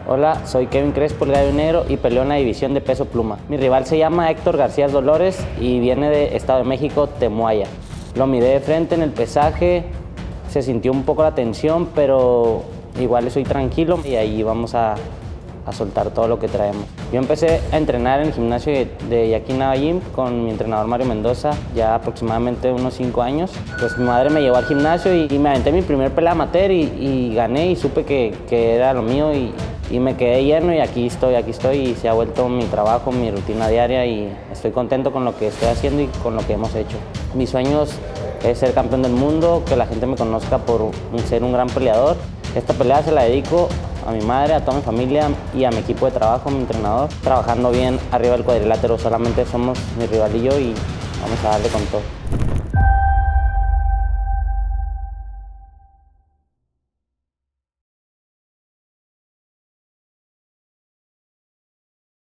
Hola, soy Kevin Crespo, el Gallo Negro, y peleo en la división de peso pluma. Mi rival se llama Héctor García Dolores y viene de Estado de México, Temuaya. Lo miré de frente en el pesaje, se sintió un poco la tensión, pero igual estoy tranquilo y ahí vamos a soltar todo lo que traemos. Yo empecé a entrenar en el gimnasio de Yaquina Gym con mi entrenador Mario Mendoza ya aproximadamente unos 5 años. Pues mi madre me llevó al gimnasio y me aventé mi primer pelea amateur y gané y supe que era lo mío y me quedé lleno y aquí estoy y se ha vuelto mi trabajo, mi rutina diaria y estoy contento con lo que estoy haciendo y con lo que hemos hecho. Mis sueños es ser campeón del mundo, que la gente me conozca por ser un gran peleador. Esta pelea se la dedico a mi madre, a toda mi familia y a mi equipo de trabajo, mi entrenador, trabajando bien arriba del cuadrilátero. Solamente somos mi rival y yo y vamos a darle con todo.